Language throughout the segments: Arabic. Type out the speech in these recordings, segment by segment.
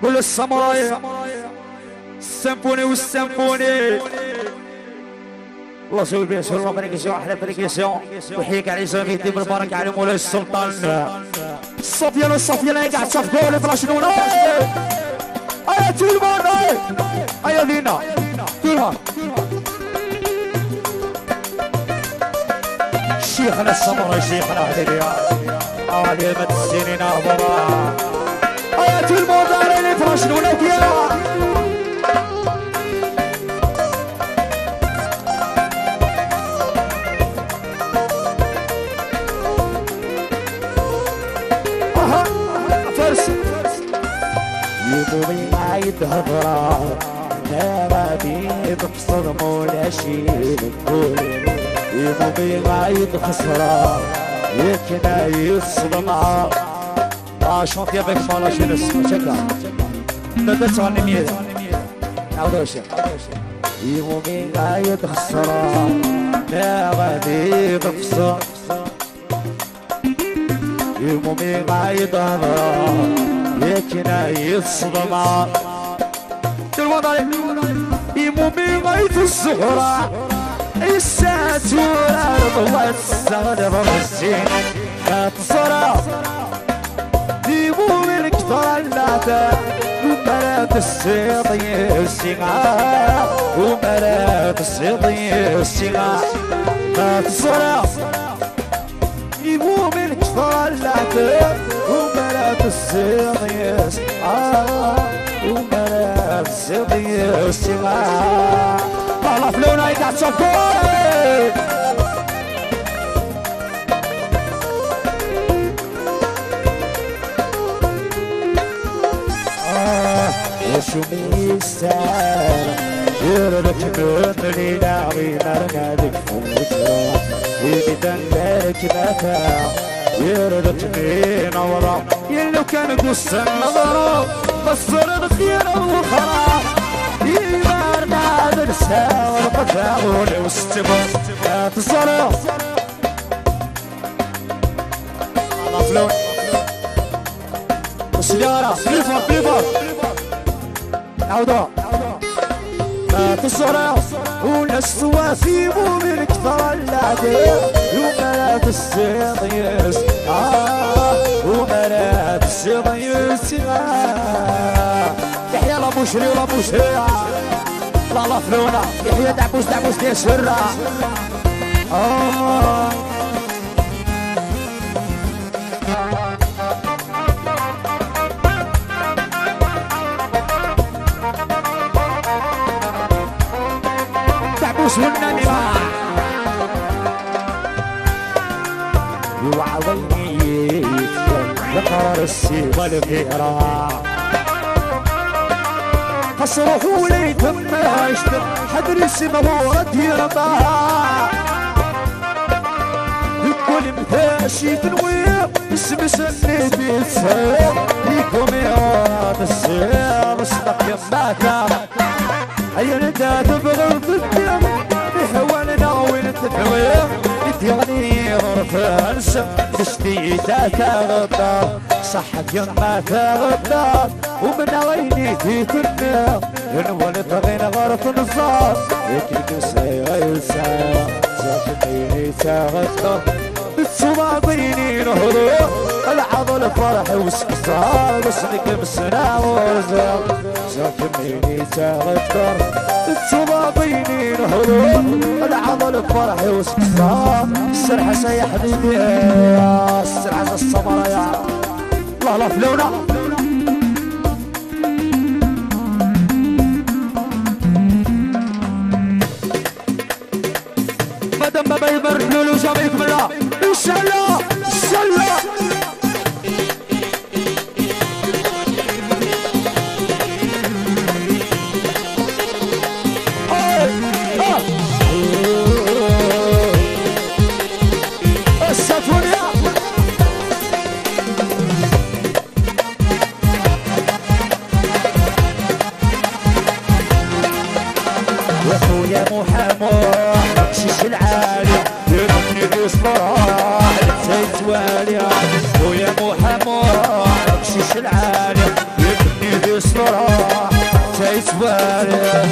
كل الساموراي السيمفوني والسيمفوني. الله سوي بيسور الله بريكسيون احلى بريكسيون ويحييك على زاغي يديم البركه على مولاي السلطان الصفيان الصفيان اللي قاعد تصفقوا لي فراشنون. ايا تيلمان ايا لينا تيلمان شيخنا السمراء شيخنا حبيبي عليمة السنين أخبارها ايا تيلمان داريني فراشنون يا يبوي عيد هضرة ما بيه بقصد مولا شي نقول يبوي عيد خسرة يكنا يصدمع شونت يا بك مالا شي نسمع شكا ندت عن ميدا عودو شي يبوي عيد خسرة ما بيه بقصد يبوي عيد هضرة يكنا يصدمع الوضع يمومي غيث الزهرة الساتورة الله السغلب الزين كتصرى يمومي الكثرة اللاتا ومرات السيطي السيغا ومرات السيطي السيغا كتصرى يمومي الكثرة اللاتا ومرات السيطيس ومرات السيطيس والله فلونا يقعد صفوري وشو ميسان يربك من لينا غينا رنادك فوترا يبدن لك متاع يردت بينا ورا يلو كان قص النظرة بصر الخير وخرا يمار نادر ساوى القتاول واستبر يا تصرا الله فلون وسيارة فليفر عودة ما تصرا ونسوا في من كثر العديد ومرات السيطيس ومرات السيطيس يحيى لابوشري ولابوشري الله فلونا يحيى دعبوس ديال سرة دعبوس والنبي وعويني لقرار السيبة الغيرة فصرحوا لي تم عشت حدر السما ورد يرضى الكل متاشي تنوير اسم سنيت بالسير ليكم يا السير اصدق يماك هيا انت تبغى الدم بهوالنا وين تتوير يغني غرفة نسم تشتيتا تغطى صحك يما تغطى ومن عيني في تنمير ينول بغينا غرف نصار يكلك سيغير ساعة زاكني تغطى بالصباطيني نهضر العضل فرح وسكسار بسنك بسنا ورزاق زاكني تغطى بالصباطيني نهضر العضل فرح وسكسار السرحة يا حبيبي السرحة الصبرة يا الله فلونا مدام بابا يبارك له جابيك بالله ان شاء الله ان شاء الله يا محمد شيش العالي يبني بصلاح التوالي ويا محمد شيش العالي يبني الصورة تيتبارك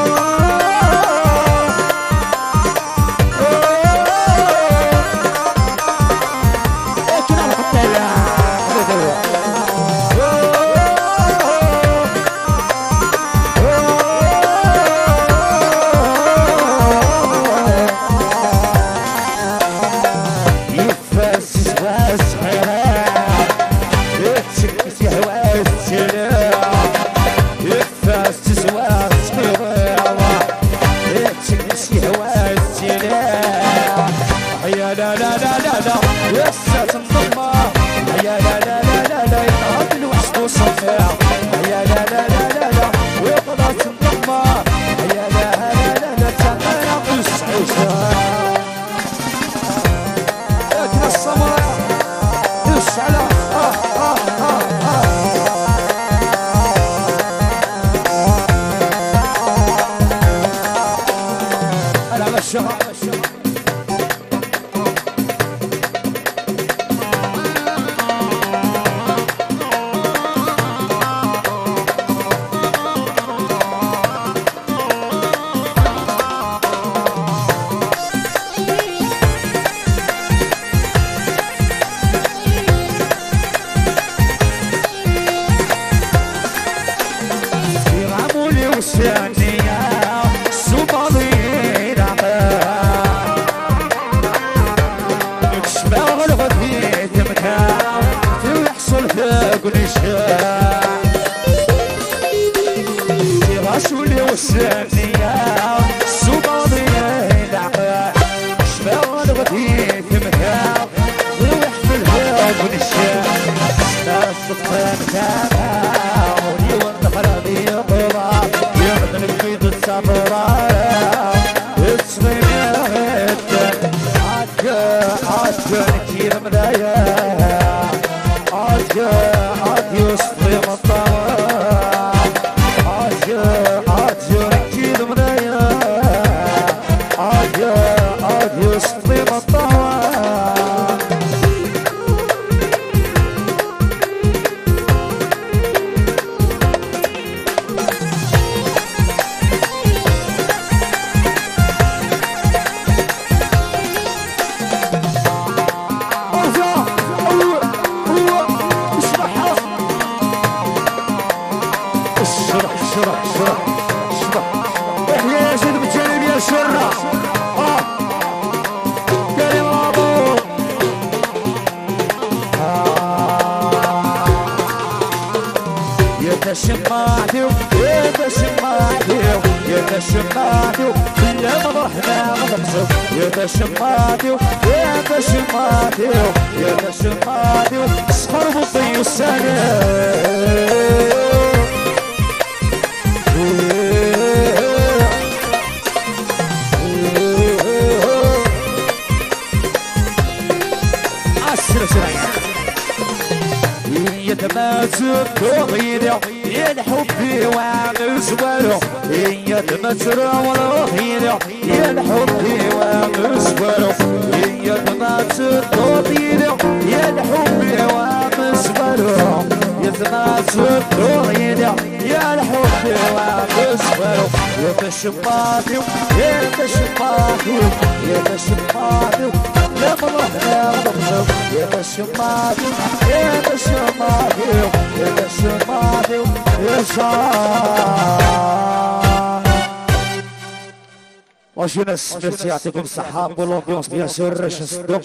واش ناس ميرسي يعطيكم الصحة بولومبيونس بيان سور نصدق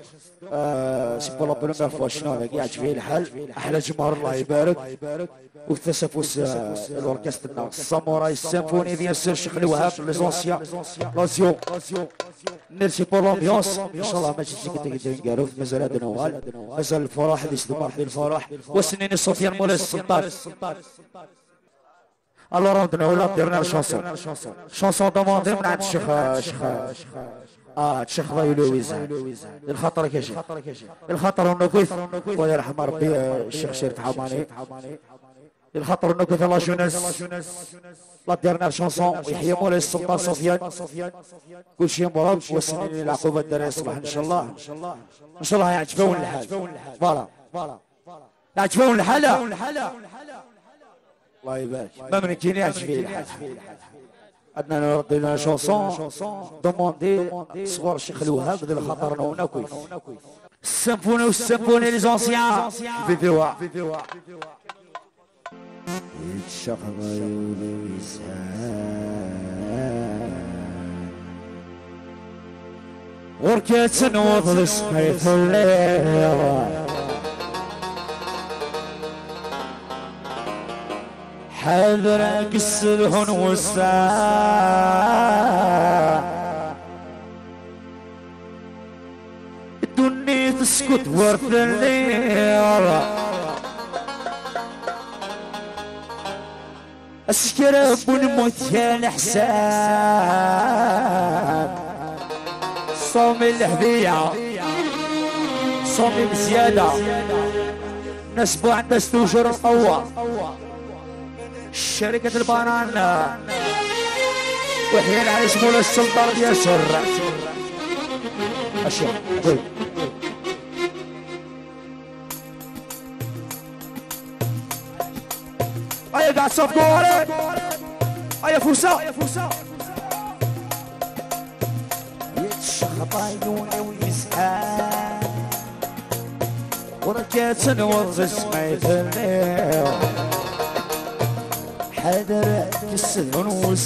سي بولومبيونس فوا شنو كاع فيه الحال احلى جمهور الله يبارك واكتشفوا الاوركسترا الساموراي السيمفوني بيان سور شيخ الوهاب لي زونسيان لازيو ميرسي بولومبيونس ان شاء الله ما تجي كنت نقالو مازال هذا نوال مازال الفرح اللي يسلم الفرح وسنيني سفيان مولاي السلطان Alors on donne la dernière chanson. Chanson demandée من عند الشيخ لويز. الخطر يا شيخ. الخطر النكوث الله يرحم ربي الشيخ شريف حماني. الخطر النكوث الله شونس. لا dernière chanson يحيى مولاي السلطان سفيان. كل شيء مرض والسنين العقوبة الدراري الصباح ان شاء الله. ان شاء الله يعجبون الحال. فوالا. يعجبون الحالة. الله يبارك ما منكيناش فيه الحاج عندنا نردي لنا شونسون دوموندي صغار الشيخ الوهاب ذي الخطر هنا كويس السيمفوني والسيمفوني لي زونسيان فيديو يتشخر وركيت نوض لسميت الليل حذر قصرهن والساعة الدنيا تسكت ورث الليل اسكرب ونموت يا الحساب صومي الهدية صومي بزيادة نسبو عند استوجر القوة شركة البنان وحين على شمول السلطان يسر اشوف قول ايا قاعد صفقوا عليك ايا فرصة يتشخط عيوني ويسحاب ورجعت نوض سميت الليل حذر السهن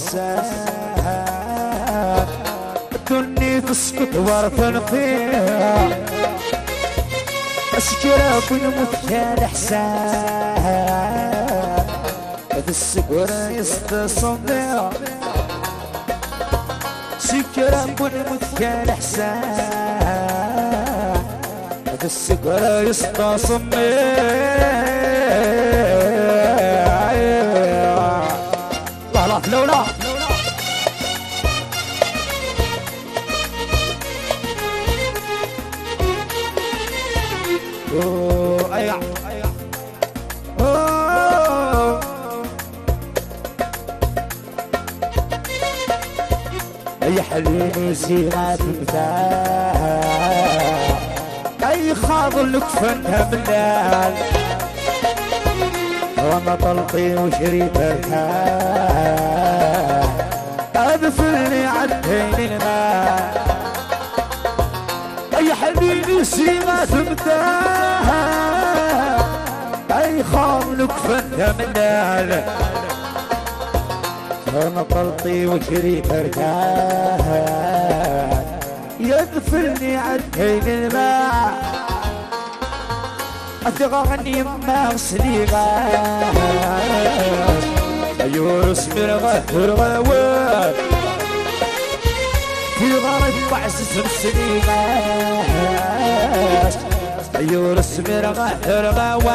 والساعة الدنيا تسقط ورثا فيها اسكرب ونموت يا الحساب هذا السكر يستصم بها سكرب ونموت يا الحساب هذا السكر يستصم بها لولا ايوه اي حليمي سيرات مفتاح اي خاضر لك فنها بالليل وانا طلقي وشريت ارتاح اذفلني عالدين الماء اي حبيبي سيما تمتاح اي خاملك فنها من دال وانا طلقي وشريت ارتاح يذفلني عالدين الماء أتغني ما غسليغا أيور اسمي رغاثر غوات في غارب بعسس مسليغا أيور اسمي رغاثر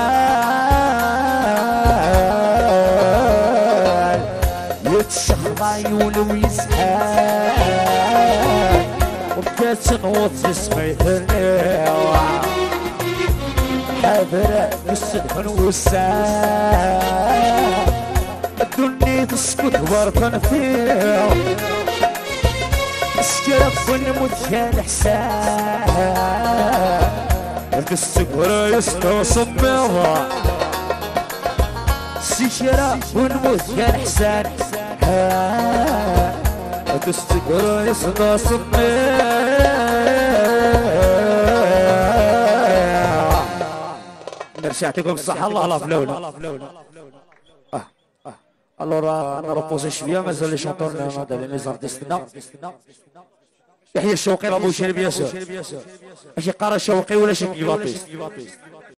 غوات يتشخر عيون ويسحاب وبكات نوض سميت الليل حذر السدحن والساعة الدنيا تسكت ورطا فيها اسكرب ونموت يا الحساب السكر يستوصم بها سكرب ونموت يا الحساب السكر يستوصم بها يعطيكم الصحة الله لا فلونا alors انا ربوزي شوية مازال لي شونطور هذا لي زارتيستنا يحيى الشوقي راه بوشير بيان سور ماشي قارة شوقي ولا شي كيباطيست